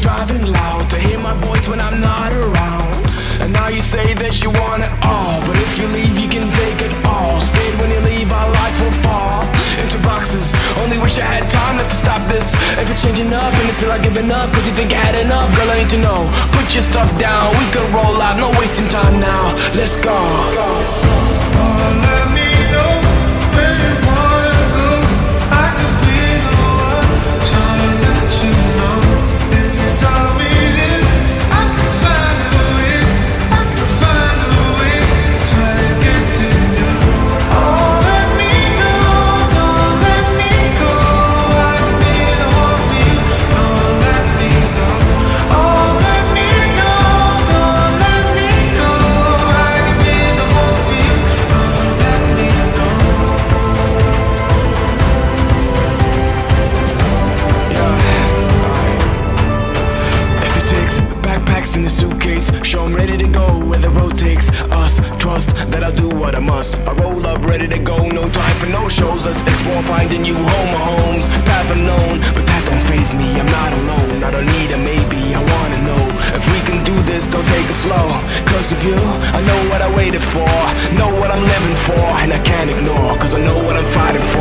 driving loud to hear my voice when I'm not around. And now you say that you want it all, but if you leave you can take it all. Scared when you leave our life will fall into boxes. Only wish I had time left to stop this. If it's changing up and you feel like giving up cause you think you had enough, girl I need to know. Put your stuff down, we could roll out, no wasting time now. Let's go. Let me know where you wanna go. I could be the one trying to let you know. If you tell me this, I could find a way. I could find a way. Try to get to you. Oh, let me know, don't let me go. I could be the one for you. Don't let me go. Oh, let me know, don't let me go. I could be the one for you. Don't let me go. If it takes backpacks in the suitcase, show 'em ready to go where the road takes us. Trust that I'll do what I must. I roll up ready to go, no time for no shows. Let's explore finding you home or homes, path unknown, but that don't faze me. I'm not alone, I don't need a maybe. I wanna know if we can do this, don't take it slow. Cause of you, I know what I waited for, know what I'm living for, and I can't ignore, cause I know what I'm fighting for.